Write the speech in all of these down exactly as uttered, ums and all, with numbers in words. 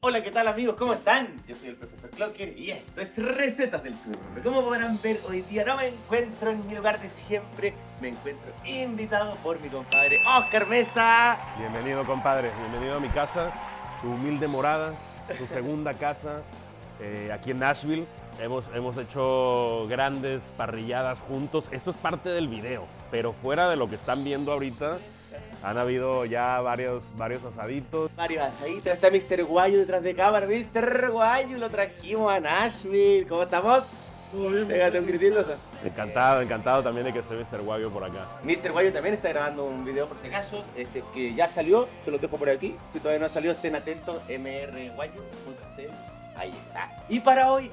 Hola, ¿qué tal amigos? ¿Cómo están? Yo soy el profesor Clocker y esto es Recetas del Sur. Como podrán ver, hoy día no me encuentro en mi lugar de siempre. Me encuentro invitado por mi compadre Oscar Mesa. Bienvenido, compadre. Bienvenido a mi casa, tu humilde morada, tu segunda casa, eh, aquí en Nashville. Hemos, hemos hecho grandes parrilladas juntos. Esto es parte del video, pero fuera de lo que están viendo ahorita, han habido ya varios, varios asaditos. Varios asaditos. Está mister Guayo detrás de cámara. mister Guayo, lo trajimos a Nashville. ¿Cómo estamos? Todo bien. Pégate un gritito. Encantado, encantado también de que esté mister Guayo por acá. mister Guayo también está grabando un video por si acaso. Ese que ya salió, te lo dejo por aquí. Si todavía no ha salido, estén atentos. m r guayo punto c l. Ahí está. Y para hoy,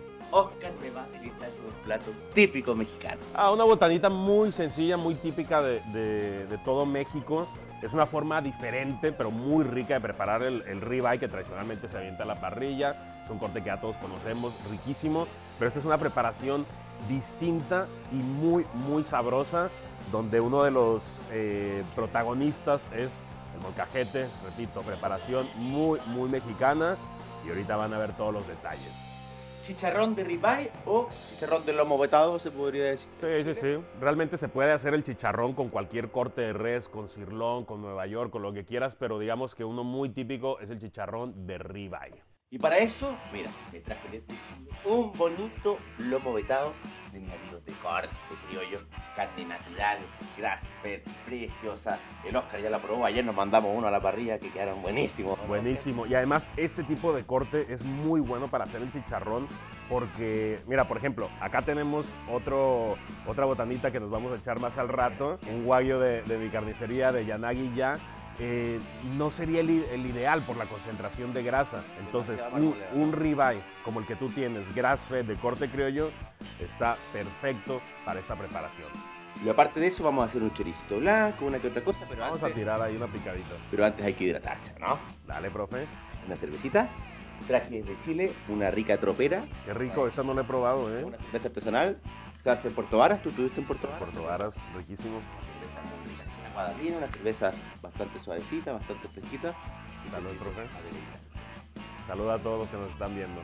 Oscar me va a deleitar con un plato típico mexicano. Ah, una botanita muy sencilla, muy típica de, de, de todo México. Es una forma diferente, pero muy rica de preparar el, el ribeye que tradicionalmente se avienta a la parrilla. Es un corte que ya todos conocemos, riquísimo. Pero esta es una preparación distinta y muy, muy sabrosa, donde uno de los eh, protagonistas es el molcajete. Repito, preparación muy, muy mexicana. Y ahorita van a ver todos los detalles. ¿Chicharrón de ribeye o chicharrón de lomo vetado, se podría decir? Sí, sí, sí. Realmente se puede hacer el chicharrón con cualquier corte de res, con sirloin, con Nueva York, con lo que quieras, pero digamos que uno muy típico es el chicharrón de ribeye. Y para eso, mira, me traje de Chile un bonito lomo vetado de mis amigos de corte, de criollo, carne natural, grass-fed, preciosa. El Oscar ya la probó, ayer nos mandamos uno a la parrilla que quedaron buenísimos. Buenísimo. Y además este tipo de corte es muy bueno para hacer el chicharrón porque, mira, por ejemplo, acá tenemos otro, otra botanita que nos vamos a echar más al rato, un guayo de, de mi carnicería de Yanagi ya. Eh, no sería el, el ideal por la concentración de grasa. Entonces, un, un ribeye como el que tú tienes, grass-fed de corte criollo, está perfecto para esta preparación. Y aparte de eso, vamos a hacer un choricito blanco, una que otra cosa, pero Vamos antes, a tirar ahí una picadita. pero antes hay que hidratarse, ¿no? Dale, profe. Una cervecita. Traje desde Chile una rica tropera. Qué rico, esta no la he probado, ¿eh? Una cerveza artesanal. Se hace en Puerto Varas. ¿Tú estuviste en Puerto Varas? Puerto Varas, riquísimo. Cerveza muy rica. Una guadalina, una cerveza bastante suavecita, bastante fresquita. Salud, profe. A deleitar. Saluda a todos los que nos están viendo.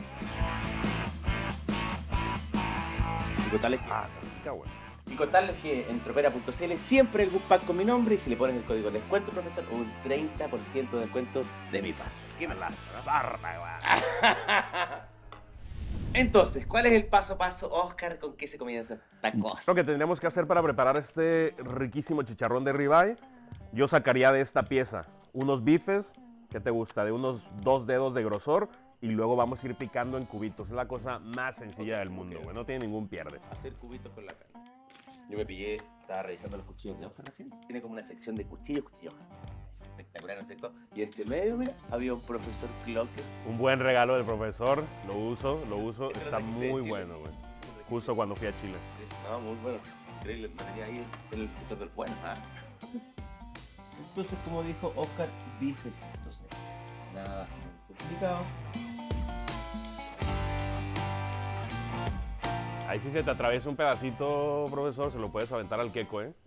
Y contarles que, Ah, qué rica, güey. y contarles que en tropera punto c l siempre hay un pack con mi nombre y si le ponen el código de descuento, profesor, un treinta por ciento de descuento de mi parte. ¡Qué la zarra, güey! Entonces, ¿cuál es el paso a paso, Oscar? ¿Con qué se comienza esta cosa? Lo que tendríamos que hacer para preparar este riquísimo chicharrón de ribeye, yo sacaría de esta pieza unos bifes, ¿qué te gusta? De unos dos dedos de grosor y luego vamos a ir picando en cubitos. Es la cosa más sencilla Ok, del mundo, güey. ok. No tiene ningún pierde. Hacer cubitos con la carne. Yo me pillé, estaba revisando los cuchillos de Oscar recién. Tiene como una sección de cuchillos, cuchillos. Es espectacular, ¿no es cierto? Y entre medio, mira, había un profesor Clocker. Un buen regalo del profesor, lo uso, lo uso. Este lo Está trajiste de muy Chile. bueno, güey. Justo cuando fui a Chile. No, muy bueno. Increíble, lo tenía ahí en el sector del fuego. ¿Ah? Entonces, como dijo Oscar, bifes. Entonces, nada muy complicado. Ahí sí se te atraviesa un pedacito, profesor, se lo puedes aventar al queco, ¿eh?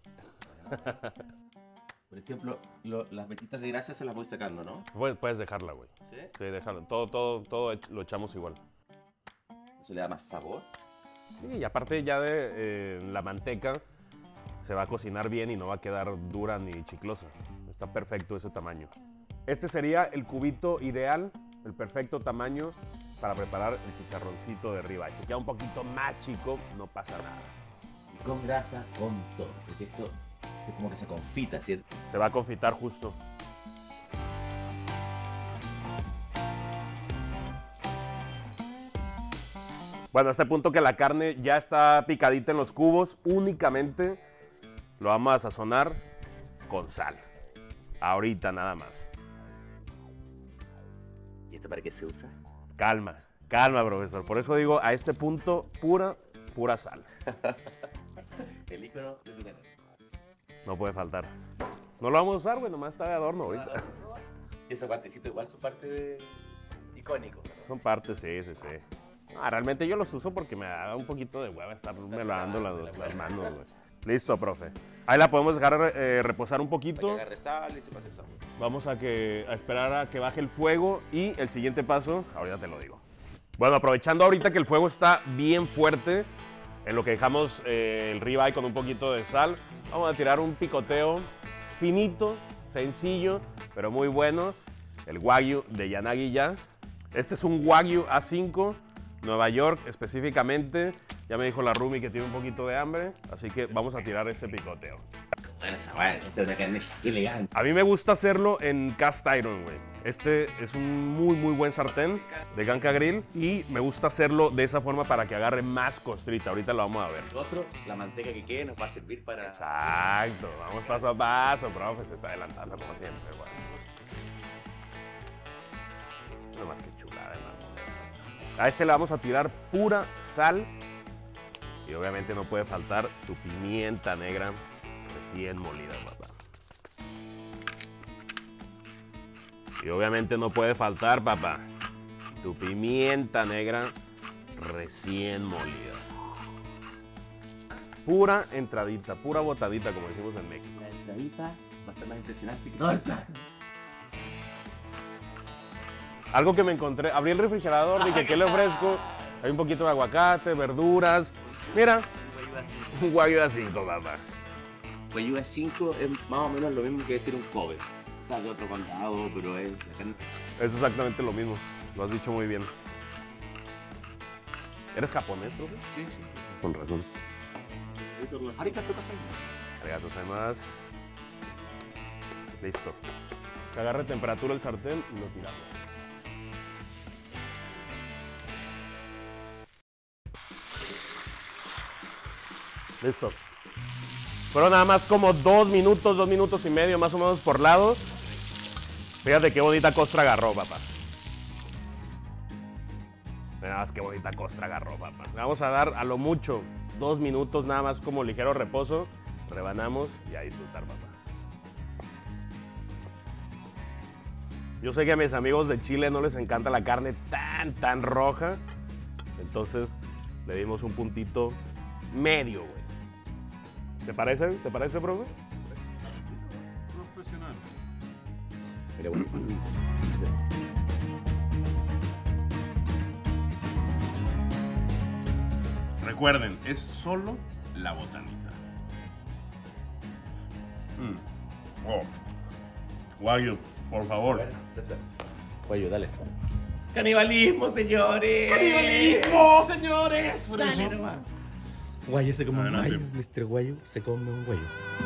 Por ejemplo, lo- las vetitas de grasa se las voy sacando, ¿no? Puedes, puedes dejarla, güey. ¿Sí? Sí, dejarla. Todo, todo, todo ech- lo echamos igual. Eso le da más sabor. Sí, y aparte ya de eh, la manteca se va a cocinar bien y no va a quedar dura ni chiclosa. Está perfecto ese tamaño. Este sería el cubito ideal, el perfecto tamaño para preparar el chicharroncito de ribeye. Si queda un poquito más chico, no pasa nada. Y con grasa, con todo. Porque esto es como que se confita, ¿cierto? Se va a confitar justo. Bueno, a este punto que la carne ya está picadita en los cubos, únicamente lo vamos a sazonar con sal. Ahorita nada más. ¿Y esto para qué se usa? Calma, calma, profesor. Por eso digo, a este punto, pura, pura sal. El ícono de tu canal. No puede faltar. No lo vamos a usar, güey, nomás está de adorno ahorita. Y esos guantecitos igual son parte de... icónico. Son partes, sí, sí, sí. Ah, realmente yo los uso porque me da un poquito de hueva estar me lavando las, las manos, güey. Listo, profe. Ahí la podemos dejar eh, reposar un Para que poquito. agarre sal y se pase el sabor. Vamos a, que, a esperar a que baje el fuego y el siguiente paso, ahorita te lo digo. Bueno, aprovechando ahorita que el fuego está bien fuerte, en lo que dejamos eh, el ribeye con un poquito de sal, vamos a tirar un picoteo finito, sencillo, pero muy bueno. El Wagyu de Yanagi-ya. Este es un Wagyu A cinco, Nueva York específicamente. Ya me dijo la Rumi que tiene un poquito de hambre, así que vamos a tirar este picoteo. Bueno, esa weá, esta es una carne elegante. A mí me gusta hacerlo en cast iron, güey. Este es un muy, muy buen sartén de Ganka Grill y me gusta hacerlo de esa forma para que agarre más costrita. Ahorita lo vamos a ver. Lo otro, la manteca que quede nos va a servir para... Exacto, vamos paso a paso, profe, se está adelantando como siempre, güey. No más que chulada, hermano. A este le vamos a tirar pura sal y obviamente no puede faltar su pimienta negra recién molida, papá. Y obviamente no puede faltar, papá, tu pimienta negra recién molida. Pura entradita, pura botadita, como decimos en México. La entradita va a estar más impresionante que todo el plan. Algo que me encontré, abrí el refrigerador, dije, ¿qué le ofrezco? Hay un poquito de aguacate, verduras. Mira, un Wagyu A cinco, papá. Wagyu A cinco es más o menos lo mismo que decir un Kobe. O sea, de otro condado, pero es la carne. Es exactamente lo mismo, lo has dicho muy bien. ¿Eres japonés, profe? Sí, sí. Con razón. Ahorita te pasa. Arigato gozaimasu. Listo. Que agarre temperatura el sartén y lo tiramos. Listo. Fueron nada más como dos minutos, dos minutos y medio más o menos por lado. Fíjate qué bonita costra agarró, papá. Nada más qué bonita costra agarró, papá. Le vamos a dar a lo mucho dos minutos nada más como ligero reposo. Rebanamos y a disfrutar, papá. Yo sé que a mis amigos de Chile no les encanta la carne tan, tan roja. Entonces le dimos un puntito medio, güey. ¿Te parece? ¿Te parece, profe? Profesional. Mira, bueno. Recuerden, es solo la botanita. Mm. Oh. Wagyu, por favor. Wagyu, dale. ¡Canibalismo, señores! ¡Canibalismo, señores! Por Dale eso. nomás. Guayo se come un Adelante. guayo. mister Guayo se come un guayo.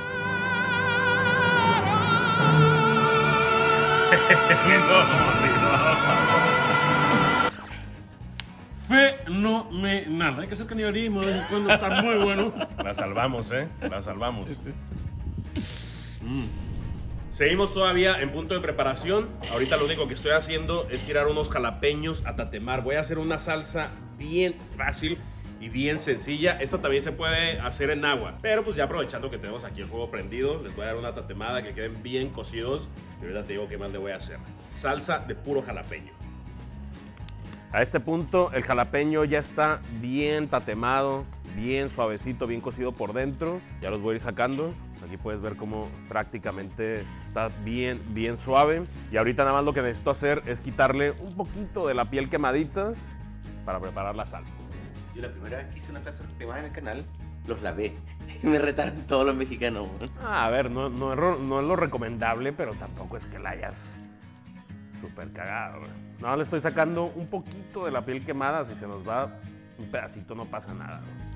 Fenomenal. Hay que hacer canibalismo de vez en cuando, está muy bueno. La salvamos, ¿eh? La salvamos. Mm. Seguimos todavía en punto de preparación. Ahorita lo único que estoy haciendo es tirar unos jalapeños a tatemar. Voy a hacer una salsa bien fácil y bien sencilla. Esto también se puede hacer en agua, pero pues ya aprovechando que tenemos aquí el fuego prendido, les voy a dar una tatemada que queden bien cocidos. Y ahorita te digo qué más le voy a hacer. Salsa de puro jalapeño. A este punto el jalapeño ya está bien tatemado, bien suavecito, bien cocido por dentro. Ya los voy a ir sacando. Aquí puedes ver cómo prácticamente está bien, bien suave. Y ahorita nada más lo que necesito hacer es quitarle un poquito de la piel quemadita para preparar la sal. Yo la primera vez que hice una salsa quemada en el canal, los lavé. Y me retaron todos los mexicanos. Ah, a ver, no, no, es ro- no es lo recomendable, pero tampoco es que la hayas súper cagado. güey. No, le estoy sacando un poquito de la piel quemada. Si se nos va un pedacito no pasa nada. güey.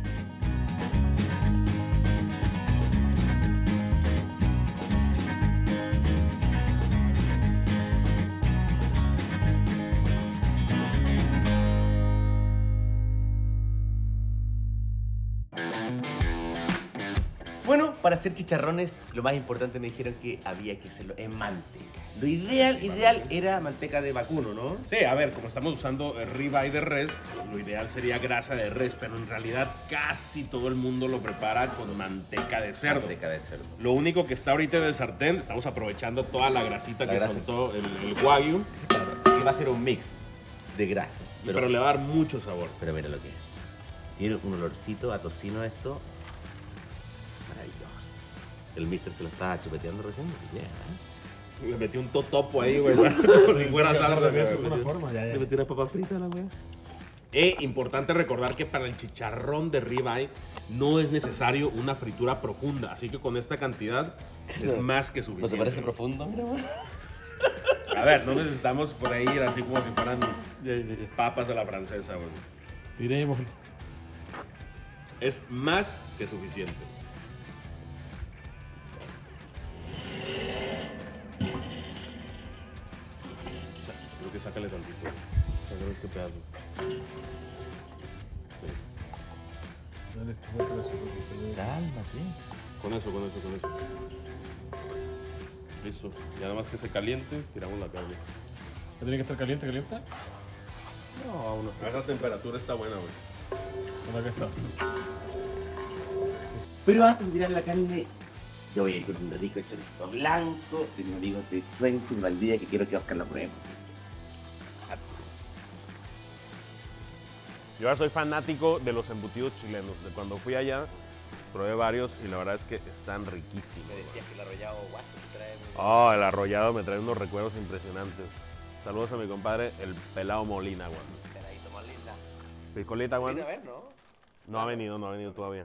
Bueno, para hacer chicharrones, lo más importante me dijeron que había que hacerlo en manteca. Lo ideal, ideal era manteca de vacuno, ¿no? Sí, a ver, como estamos usando el ribeye de res, lo ideal sería grasa de res, pero en realidad casi todo el mundo lo prepara con manteca de cerdo. Manteca de cerdo. Lo único que está ahorita en el sartén, estamos aprovechando toda la grasita La que grasa. soltó el, el Wagyu, Claro, así que va a ser un mix de grasas. pero, le va a dar mucho sabor. Pero mira lo que es. Tiene un olorcito a tocino esto. Maravilloso. El mister se lo estaba chupeteando recién. Yeah. Le metí un totopo ahí, güey, como si fuera salsa. De alguna forma, ya, ya. Le metí una papa frita a la wea. E importante recordar que para el chicharrón de ribeye no es necesario una fritura profunda, así que con esta cantidad es más que ¿No suficiente. te parece profundo, mira, weón? A ver, no necesitamos freír así como si fueran papas a la francesa, güey. Diremos. Es más que suficiente. Creo que sácale tantito. Sácale este pedazo. Sí. Dale, este fue con eso, porque se ve- Cálmate. Con eso, con eso, con eso. Listo. Y nada más que se caliente, tiramos la carne. ¿Ya tiene que estar caliente, caliente? No, aún así. A esa temperatura está buena, güey. ¿Dónde que está? Pero antes de tirar la carne, yo voy a ir con un rico chorizo blanco de mis amigos de Twenty de Valdivia que quiero que Oscar lo pruebe. Yo ahora soy fanático de los embutidos chilenos. De cuando fui allá, probé varios y la verdad es que están riquísimos. Me decías que el arrollado guaso te trae muy... Oh, el arrollado me trae unos recuerdos impresionantes. Saludos a mi compadre, el pelado Molina, güey. Caradito más linda. Picolita, güey. Mira, a ver, ¿no? No ha venido, no ha venido todavía.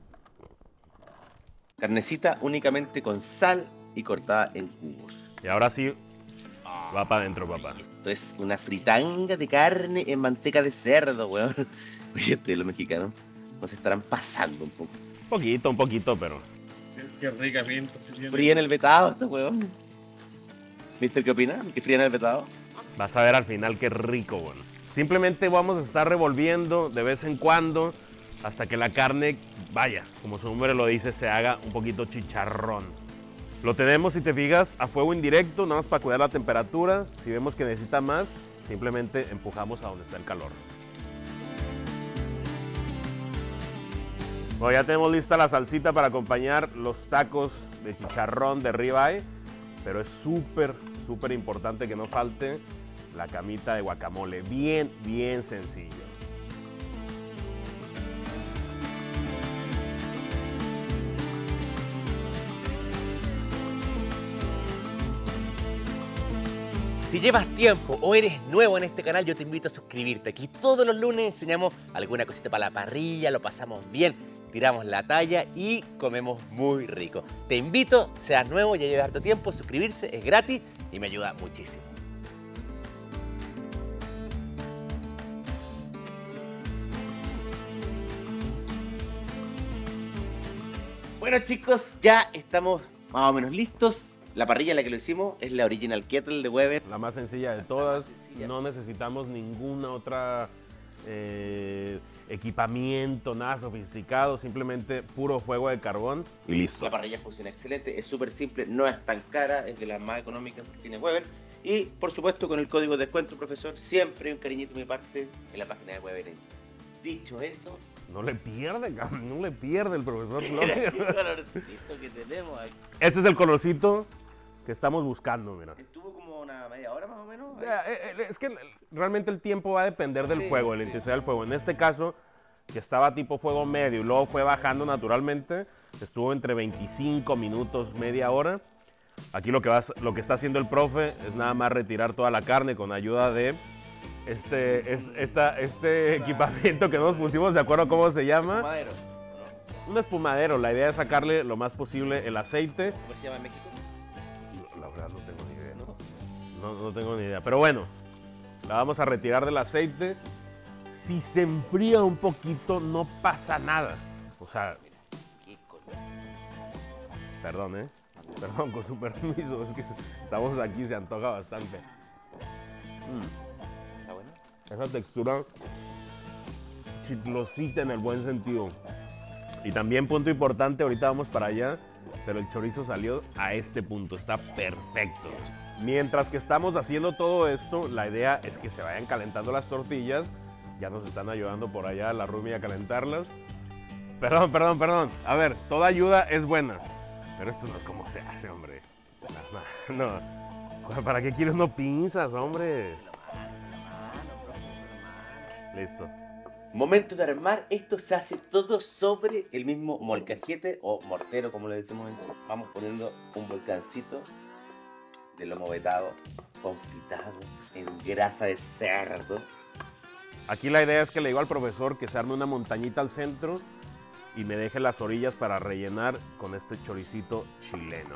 Carnecita únicamente con sal y cortada en cubos. Y ahora sí, va para adentro, papá. Esto es una fritanga de carne en manteca de cerdo, weón. Oye, ustedes los mexicanos nos estarán pasando un poco. Un poquito, un poquito, pero... Qué rica pinta. se tiene. Fríen el vetado, este weón. ¿Mister qué opina? ¿Que fríen el vetado? Vas a ver al final qué rico, güey. Simplemente vamos a estar revolviendo de vez en cuando hasta que la carne, vaya, como su nombre lo dice, se haga un poquito chicharrón. Lo tenemos, si te fijas, a fuego indirecto, nada más para cuidar la temperatura. Si vemos que necesita más, simplemente empujamos a donde está el calor. Bueno, ya tenemos lista la salsita para acompañar los tacos de chicharrón de ribeye, pero es súper, súper importante que no falte la camita de guacamole. Bien, bien sencillo. Si llevas tiempo o eres nuevo en este canal, yo te invito a suscribirte. Aquí todos los lunes enseñamos alguna cosita para la parrilla, lo pasamos bien, tiramos la talla y comemos muy rico. Te invito, seas nuevo, ya llevas harto tiempo, suscribirse es gratis y me ayuda muchísimo. Bueno chicos, ya estamos más o menos listos. La parrilla en la que lo hicimos es la Original Kettle de Weber. La más sencilla de todas. sencilla. No necesitamos ninguna otra eh, equipamiento, nada sofisticado. Simplemente puro fuego de carbón y listo. La parrilla funciona excelente, es súper simple, no es tan cara, es de las más económicas que tiene Weber. Y por supuesto con el código de descuento, profesor, siempre un cariñito de mi parte en la página de Weber. Dicho eso, No le pierde, cabrón, no le pierde el profesor mira Flores. qué colorcito que tenemos aquí. Este es el colorcito que estamos buscando, mira. Estuvo como una media hora más o menos. Ya, eh, eh, Es que realmente el tiempo va a depender del Sí, fuego, de la sí. intensidad del fuego. En este caso, que estaba tipo fuego medio y luego fue bajando naturalmente, estuvo entre veinticinco minutos, media hora. Aquí lo que, va, lo que está haciendo el profe es nada más retirar toda la carne con ayuda de este, es, esta, este equipamiento que nos pusimos, ¿de acuerdo cómo se llama? Madero, ¿no? Un espumadero. La idea es sacarle lo más posible el aceite. ¿Cómo se llama en México? La verdad no tengo ni idea. ¿No? No, no tengo ni idea. Pero bueno, la vamos a retirar del aceite. Si se enfría un poquito, no pasa nada. O sea, Qué color. perdón, ¿eh? Perdón, con su permiso. Es que estamos aquí, se antoja bastante. Mm, ¿Está bueno? esa textura chiclosita en el buen sentido. Y también, punto importante, ahorita vamos para allá, pero el chorizo salió a este punto. Está perfecto. Mientras que estamos haciendo todo esto, la idea es que se vayan calentando las tortillas. Ya nos están ayudando por allá la Rumi a calentarlas. Perdón, perdón, perdón. A ver, toda ayuda es buena. Pero esto no es como se hace, hombre. No, no, no. ¿Para qué quieres no pinzas, hombre? Listo. Momento de armar, esto se hace todo sobre el mismo molcajete o mortero como le decimos en Chile. Vamos poniendo un volcancito de lomo vetado confitado en grasa de cerdo. Aquí la idea es que le digo al profesor que se arme una montañita al centro y me deje las orillas para rellenar con este choricito chileno.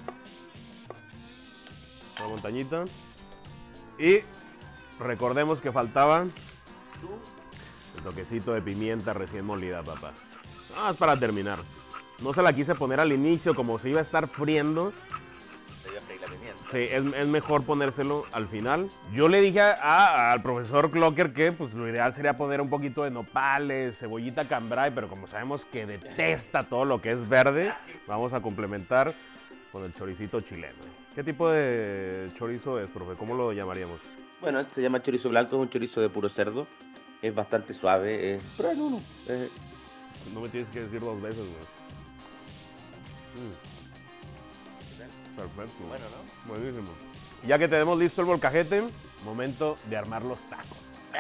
Una montañita. Y recordemos que faltaba el toquecito de pimienta recién molida, papá. Nada más para terminar. No se la quise poner al inicio, como se iba a estar friendo. Se iba a freír la pimienta. Sí, es, es mejor ponérselo al final. Yo le dije a- al profesor Clocker que pues, lo ideal sería poner un poquito de nopales, cebollita cambray, pero como sabemos que detesta todo lo que es verde, vamos a complementar con el choricito chileno. ¿Qué tipo de chorizo es, profe? ¿Cómo lo llamaríamos? Bueno, este se llama chorizo blanco, es un chorizo de puro cerdo. Es bastante suave. Eh, prueben uno. Eh, No me tienes que decir dos veces, güey. Mm. Perfecto. bueno, ¿no? Buenísimo. Ya que tenemos listo el molcajete, momento de armar los tacos.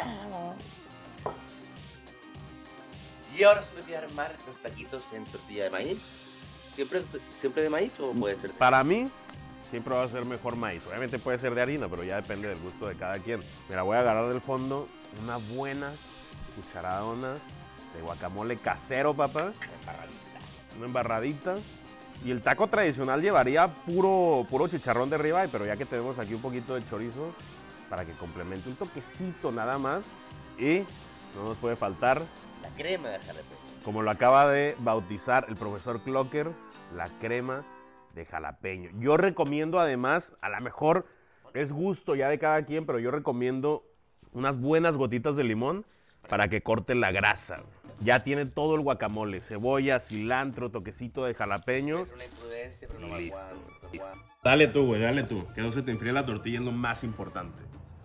Y ahora se voy a armar los taquitos en tortilla de maíz. ¿Siempre, siempre de maíz o puede ser? Para mí, siempre va a ser mejor maíz. Obviamente puede ser de harina, pero ya depende del gusto de cada quien. Mira, voy a agarrar del fondo una buena cucharadona de guacamole casero, papá. Una embarradita. Y el taco tradicional llevaría puro, puro chicharrón de ribeye, pero ya que tenemos aquí un poquito de chorizo, para que complemente un toquecito nada más. Y no nos puede faltar, La crema de jalapeño. como lo acaba de bautizar el profesor Clocker, la crema de jalapeño. Yo recomiendo además, a lo mejor es gusto ya de cada quien, pero yo recomiendo unas buenas gotitas de limón para que corte la grasa. Ya tiene todo el guacamole, cebolla, cilantro, toquecito de jalapeño. Es una imprudencia, pero no me Listo. aguanto, no aguanto. Dale tú, güey, dale tú. Que no se te enfríe la tortilla, es lo más importante.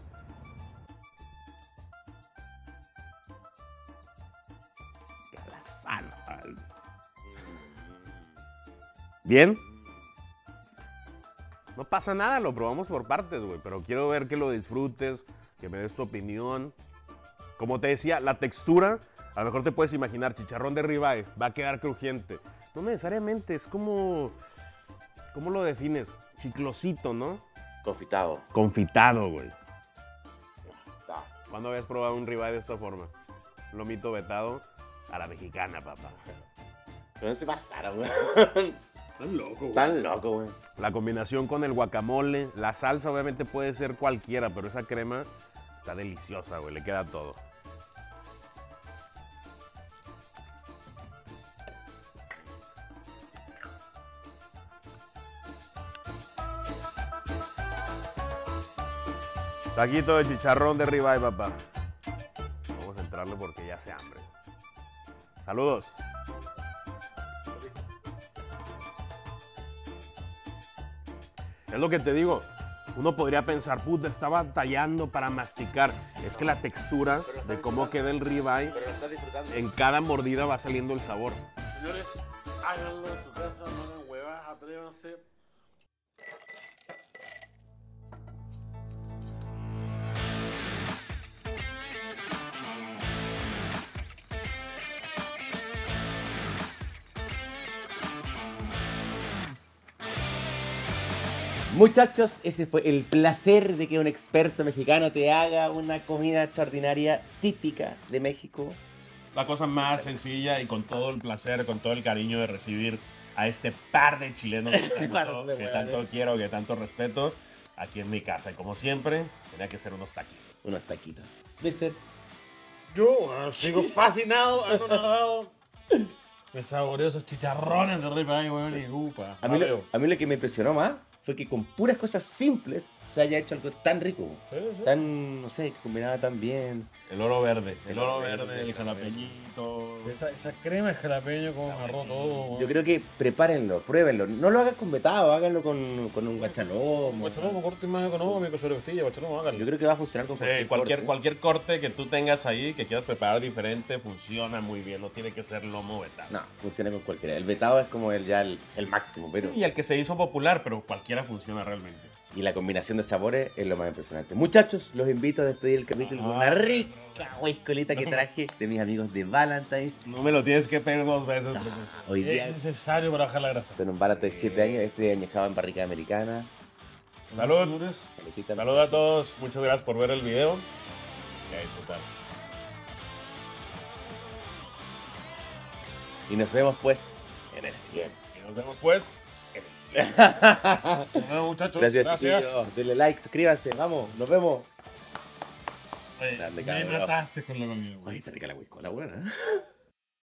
¿Bien? No pasa nada, lo probamos por partes, güey. Pero quiero ver que lo disfrutes, que me des tu opinión. Como te decía, la textura, a lo mejor te puedes imaginar, chicharrón de ribeye, va a quedar crujiente. No necesariamente, es como... ¿Cómo lo defines? Chiclosito, ¿no? Confitado. Confitado, güey. Está. ¿Cuándo habías probado un ribeye de esta forma? Lomito vetado a la mexicana, papá. Pero no se pasaron, güey. Tan loco, güey. Tan loco, güey. La combinación con el guacamole, la salsa obviamente puede ser cualquiera, pero esa crema está deliciosa, güey, le queda todo. Taquito de chicharrón de ribeye, papá. Vamos a entrarle porque ya hace hambre. Saludos. Es lo que te digo. Uno podría pensar, puta, estaba tallando para masticar. Es que la textura de cómo queda el ribeye, Pero lo estás disfrutando. en cada mordida va saliendo el sabor. Señores, háganlo en su casa, no hagan huevas, atrévanse. Muchachos, ese fue el placer de que un experto mexicano te haga una comida extraordinaria típica de México. La cosa más sencilla y con todo el placer, con todo el cariño de recibir a este par de chilenos que tanto, Par de que huevones. tanto quiero, que tanto respeto, aquí en mi casa. Y como siempre, tenía que ser unos taquitos. Unos taquitos. ¿Viste? Yo bueno, sigo fascinado, anonadado. Me saboreo esos chicharrones de ribeye, weón, y upa. A mí, lo, Mateo. a mí lo que me impresionó más fue que con puras cosas simples se haya hecho algo tan rico. Sí, sí. Tan, no sé, que combinaba tan bien. El oro verde, el, El oro oro verde, verde, el el jalapeñito. Esa, esa crema de jalapeño con arroz todo, weón. Yo creo que prepárenlo, pruébenlo. No lo hagan con vetado, háganlo con, con un guachalomo. Guachalomo, corte más económico, sobre costilla, guachalomo, Yo háganlo. creo que va a funcionar con Sí, cualquier, cualquier, corte. cualquier corte que tú tengas ahí, que quieras preparar diferente, funciona muy bien. No tiene que ser lomo vetado. No, funciona con cualquiera. El vetado es como el, ya el, el máximo, pero... Y el que se hizo popular, pero cualquiera funciona realmente. Y la combinación de sabores es lo más impresionante. Muchachos, los invito a despedir el capítulo con una rica huiscolita que traje de mis amigos de Valentine's. No me lo tienes que pedir dos veces, profesor. Hoy día Es necesario para bajar la grasa. con un Valentine's de siete años, este añejado en barrica americana. Salud. Señores. Felicítame. Saludos a todos. Muchas gracias por ver el video. Y a disfrutar. Y nos vemos pues en el siguiente. Y nos vemos pues en el siguiente. Nos vemos, muchachos. Gracias, Gracias. chiquillos. Denle like, suscríbanse. Vamos, nos vemos. Oye, Grande, me cabrón. mataste con la comida, güey. Ay, está rica la huiscola, buena.